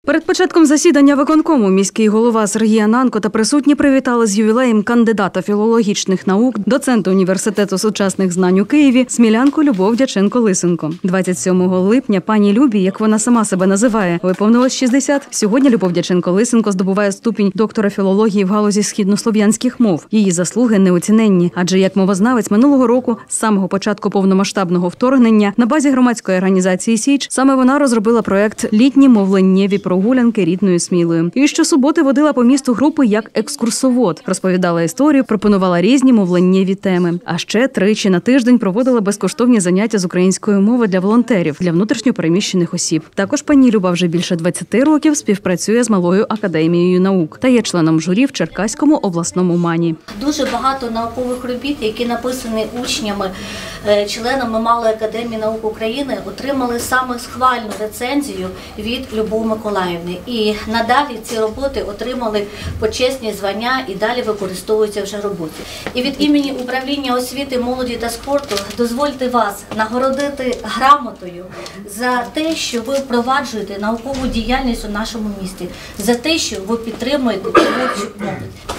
Перед початком засідання виконкому міський голова Сергій Ананко та присутні привітали з ювілеєм кандидата філологічних наук, доцента Університету сучасних знань у Києві, смілянку Любов Дяченко-Лисенко. 27 липня пані Любі, як вона сама себе називає, виповнилось 60. Сьогодні Любов Дяченко-Лисенко здобуває ступінь доктора філології в галузі східнослов'янських мов. Її заслуги неоціненні, адже як мовознавець минулого року, з самого початку повномасштабного вторгнення, на базі громадської організації «Січ» саме вона розробила проект «Літні мовленнєві прогулянки рідною Смілою». І щосуботи водила по місту групи як екскурсовод, розповідала історію, пропонувала різні мовленнєві теми. А ще тричі на тиждень проводила безкоштовні заняття з української мови для волонтерів, для внутрішньопереміщених осіб. Також пані Люба вже більше 20 років співпрацює з Малою академією наук та є членом журі в Черкаському обласному МАНі. Дуже багато наукових робіт, які написані учнями, членами Малої академії наук України, отримали саме схвальну рецензію від Любов Миколаївни. І надалі ці роботи отримали почесні звання і далі використовуються вже в роботі. І від імені управління освіти, молоді та спорту дозвольте вас нагородити грамотою за те, що ви впроваджуєте наукову діяльність у нашому місті, за те, що ви підтримуєте творчу молодь.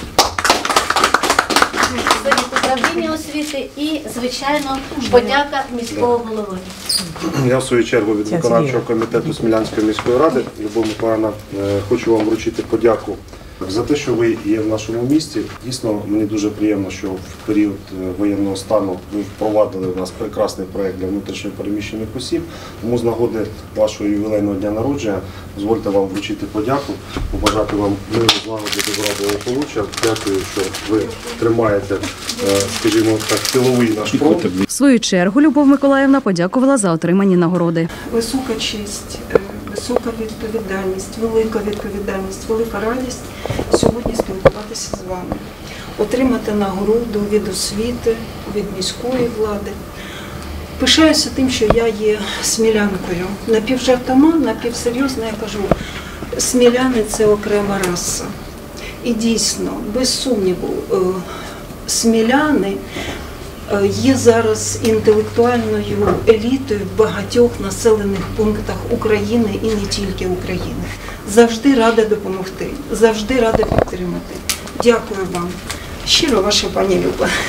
Управління освіти і, звичайно, подяка міського голови. Я, в свою чергу, від виконавчого комітету Смілянської міської ради, Любов Миколаївна, хочу вам вручити подяку за те, що ви є в нашому місті. Дійсно, мені дуже приємно, що в період воєнного стану ви впровадили в нас прекрасний проєкт для внутрішньопереміщених осіб. Тому з нагоди вашого ювілейного дня народження дозвольте вам вручити подяку, побажати вам миру, злагоди, добра, благополуччя. Дякую, що ви тримаєте, скажімо так, тиловий наш фронт. В свою чергу Любов Миколаївна подякувала за отримані нагороди. Висока честь, висока відповідальність, велика радість сьогодні спілкуватися з вами, отримати нагороду від освіти, від міської влади. Пишаюся тим, що я є смілянкою. Напівжартома, напівсерйозно я кажу, сміляни – це окрема раса. І дійсно, без сумніву, сміляни є зараз інтелектуальною елітою в багатьох населених пунктах України і не тільки України. Завжди рада допомогти, завжди рада підтримати. Дякую вам. Щиро, ваша пані Люба.